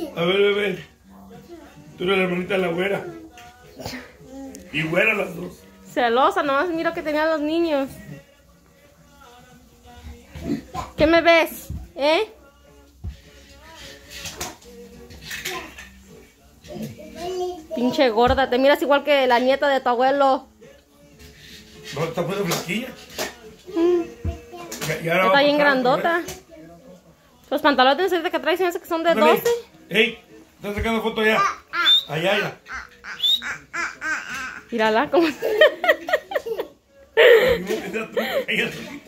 A ver, bebé. Tú eres la hermanita de la güera. Y güera las dos. Celosa, nomás miro que tenían los niños. ¿Qué me ves? ¿Eh? Pinche gorda, te miras igual que la nieta de tu abuelo. No, está muy flaquilla. Ya está bien grandota. Los pantalones ahorita que traes se me hace que son de 12. ¡Ey! ¿Estás sacando foto allá? Allá, allá. Mírala como...